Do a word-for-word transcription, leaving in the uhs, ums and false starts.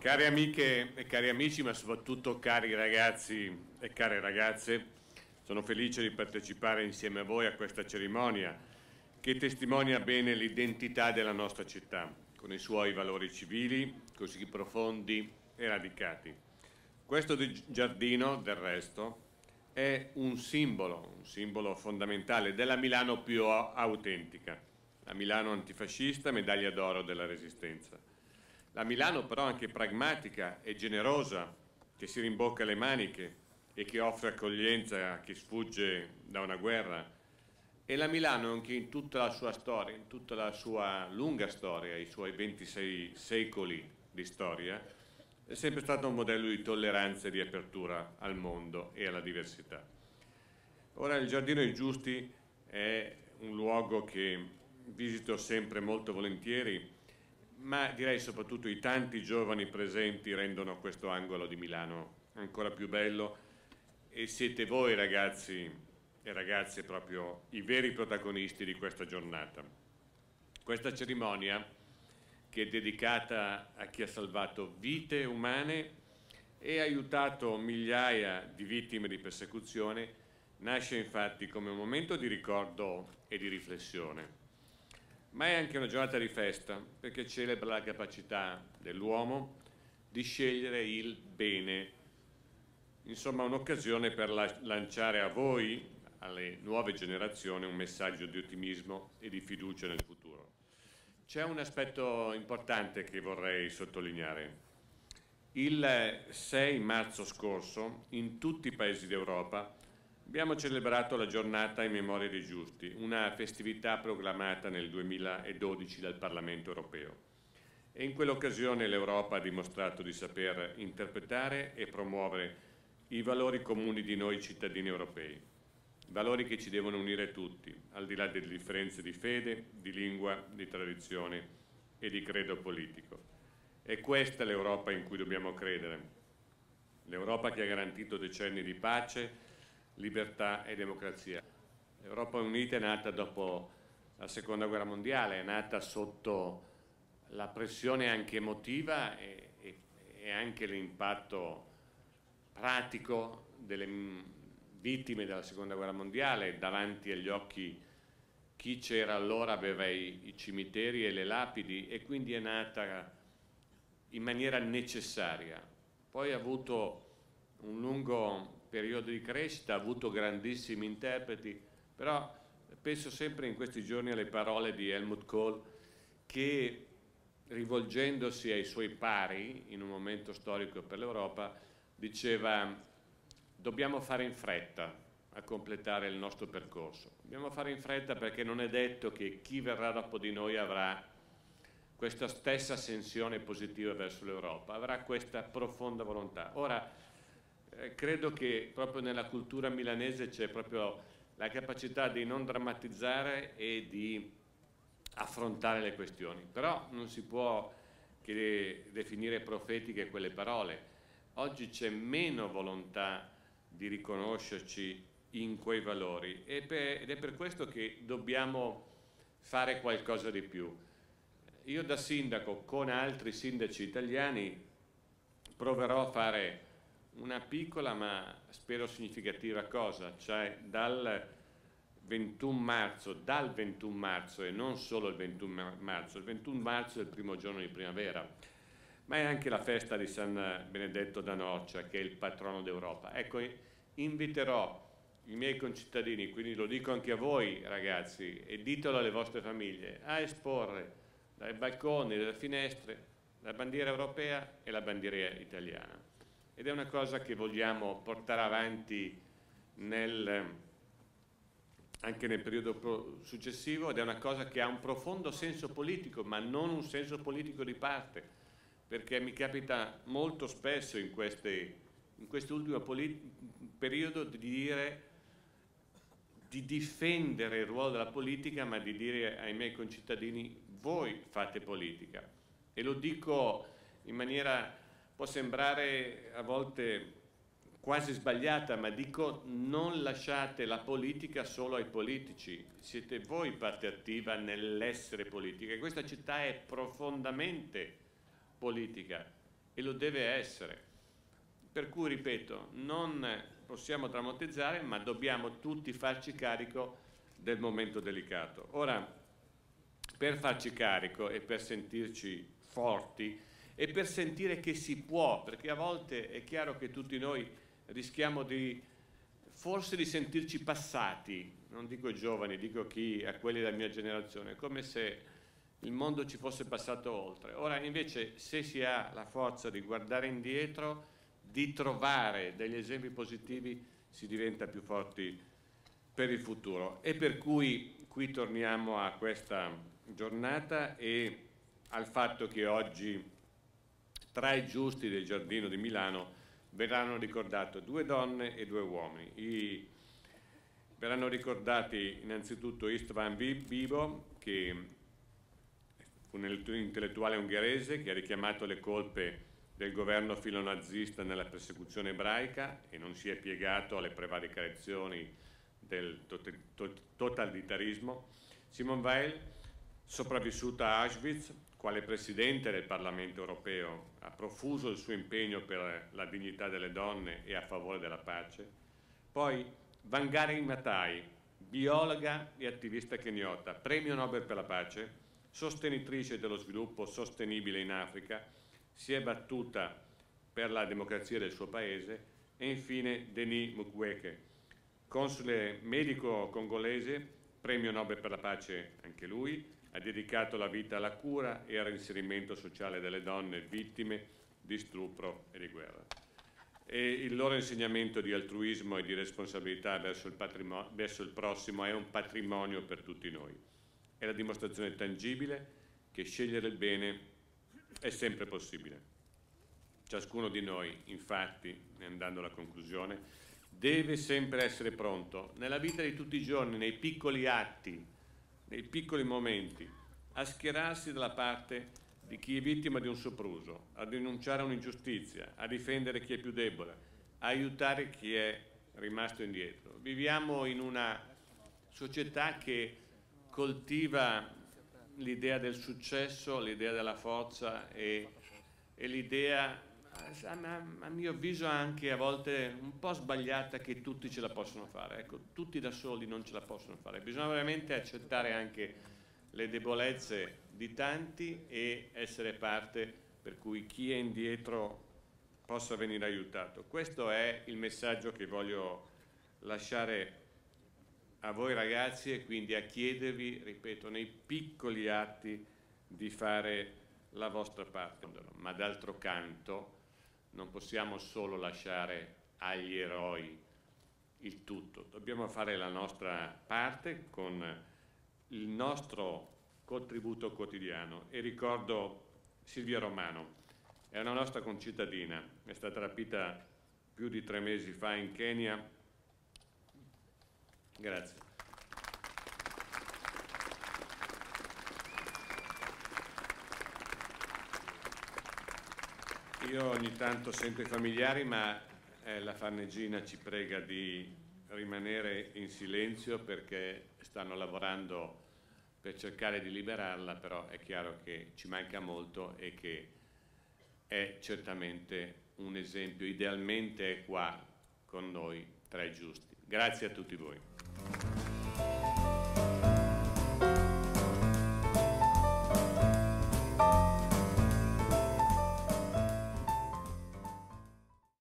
Cari amiche e cari amici, ma soprattutto cari ragazzi e care ragazze, sono felice di partecipare insieme a voi a questa cerimonia che testimonia bene l'identità della nostra città, con i suoi valori civili così profondi e radicati. Questo giardino, del resto, è un simbolo, un simbolo fondamentale della Milano più autentica, la Milano antifascista, medaglia d'oro della Resistenza. La Milano però anche pragmatica e generosa, che si rimbocca le maniche e che offre accoglienza a chi sfugge da una guerra. E la Milano anche in tutta la sua storia, in tutta la sua lunga storia, i suoi ventisei secoli di storia, è sempre stato un modello di tolleranza e di apertura al mondo e alla diversità. Ora il Giardino dei Giusti è un luogo che visito sempre molto volentieri, ma direi soprattutto i tanti giovani presenti rendono questo angolo di Milano ancora più bello e siete voi ragazzi e ragazze proprio i veri protagonisti di questa giornata. Questa cerimonia, che è dedicata a chi ha salvato vite umane e aiutato migliaia di vittime di persecuzione, nasce infatti come un momento di ricordo e di riflessione. Ma è anche una giornata di festa perché celebra la capacità dell'uomo di scegliere il bene. Insomma, un'occasione per lanciare a voi, alle nuove generazioni, un messaggio di ottimismo e di fiducia nel futuro. C'è un aspetto importante che vorrei sottolineare. Il sei marzo scorso, in tutti i paesi d'Europa, abbiamo celebrato la giornata in memoria dei giusti, una festività proclamata nel duemiladodici dal Parlamento europeo. E in quell'occasione l'Europa ha dimostrato di saper interpretare e promuovere i valori comuni di noi cittadini europei, valori che ci devono unire tutti, al di là delle differenze di fede, di lingua, di tradizione e di credo politico. È questa l'Europa in cui dobbiamo credere, l'Europa che ha garantito decenni di pace, libertà e democrazia. L'Europa Unita è nata dopo la Seconda Guerra Mondiale, è nata sotto la pressione anche emotiva e, e, e anche l'impatto pratico delle vittime della Seconda Guerra Mondiale. Davanti agli occhi chi c'era allora aveva i, i cimiteri e le lapidi e quindi è nata in maniera necessaria. Poi ha avuto un lungo periodo di crescita, ha avuto grandissimi interpreti, però penso sempre in questi giorni alle parole di Helmut Kohl che, rivolgendosi ai suoi pari in un momento storico per l'Europa, diceva: dobbiamo fare in fretta a completare il nostro percorso, dobbiamo fare in fretta perché non è detto che chi verrà dopo di noi avrà questa stessa sensione positiva verso l'Europa, avrà questa profonda volontà. Ora, Eh, credo che proprio nella cultura milanese c'è proprio la capacità di non drammatizzare e di affrontare le questioni, però non si può che definire profetiche quelle parole. Oggi c'è meno volontà di riconoscerci in quei valori e per, ed è per questo che dobbiamo fare qualcosa di più. Io da sindaco con altri sindaci italiani proverò a fare una piccola ma spero significativa cosa, cioè dal ventuno marzo, dal ventuno marzo e non solo il ventuno marzo, il ventuno marzo è il primo giorno di primavera, ma è anche la festa di San Benedetto da Noccia, che è il patrono d'Europa. Ecco, inviterò i miei concittadini, quindi lo dico anche a voi ragazzi, e ditelo alle vostre famiglie, a esporre dai balconi, dalle finestre, la bandiera europea e la bandiera italiana. Ed è una cosa che vogliamo portare avanti nel, anche nel periodo successivo, ed è una cosa che ha un profondo senso politico, ma non un senso politico di parte, perché mi capita molto spesso in, queste, in quest'ultimo periodo di dire, di difendere il ruolo della politica, ma di dire ai miei concittadini: voi fate politica. E lo dico in maniera, può sembrare a volte quasi sbagliata, ma dico: non lasciate la politica solo ai politici, siete voi parte attiva nell'essere politica, e questa città è profondamente politica e lo deve essere. Per cui, ripeto, non possiamo drammatizzare, ma dobbiamo tutti farci carico del momento delicato. Ora, per farci carico e per sentirci forti e per sentire che si può, perché a volte è chiaro che tutti noi rischiamo di, forse di sentirci passati, non dico giovani, dico chi, a quelli della mia generazione, come se il mondo ci fosse passato oltre. Ora invece, se si ha la forza di guardare indietro, di trovare degli esempi positivi, si diventa più forti per il futuro. E per cui qui torniamo a questa giornata e al fatto che oggi tra i giusti del Giardino di Milano verranno ricordate due donne e due uomini. I, verranno ricordati innanzitutto Istvan Bibo, che fu un intellettuale ungherese che ha richiamato le colpe del governo filonazista nella persecuzione ebraica e non si è piegato alle prevaricazioni del totalitarismo. Simone Weil, sopravvissuta a Auschwitz, quale presidente del Parlamento europeo, ha profuso il suo impegno per la dignità delle donne e a favore della pace. Poi Wangari Maathai, biologa e attivista keniota, premio Nobel per la pace, sostenitrice dello sviluppo sostenibile in Africa, si è battuta per la democrazia del suo paese. E infine Denis Mukwege, console medico congolese, premio Nobel per la pace anche lui, ha dedicato la vita alla cura e al reinserimento sociale delle donne vittime di stupro e di guerra. E il loro insegnamento di altruismo e di responsabilità verso il, verso il prossimo è un patrimonio per tutti noi. È la dimostrazione tangibile che scegliere il bene è sempre possibile. Ciascuno di noi, infatti, andando alla conclusione, deve sempre essere pronto, nella vita di tutti i giorni, nei piccoli atti, nei piccoli momenti, a schierarsi dalla parte di chi è vittima di un sopruso, a denunciare un'ingiustizia, a difendere chi è più debole, a aiutare chi è rimasto indietro. Viviamo in una società che coltiva l'idea del successo, l'idea della forza e, e l'idea, a mio avviso anche a volte un po' sbagliata, che tutti ce la possono fare. Ecco, tutti da soli non ce la possono fare. Bisogna veramente accettare anche le debolezze di tanti e essere parte per cui chi è indietro possa venire aiutato. Questo è il messaggio che voglio lasciare a voi ragazzi e quindi a chiedervi, ripeto, nei piccoli atti di fare la vostra parte. Ma d'altro canto non possiamo solo lasciare agli eroi il tutto, dobbiamo fare la nostra parte con il nostro contributo quotidiano. E ricordo Silvia Romano, è una nostra concittadina, è stata rapita più di tre mesi fa in Kenya. Grazie. Io ogni tanto sento i familiari, ma eh, la Farnegina ci prega di rimanere in silenzio perché stanno lavorando per cercare di liberarla, però è chiaro che ci manca molto e che è certamente un esempio, idealmente è qua con noi tra i giusti. Grazie a tutti voi.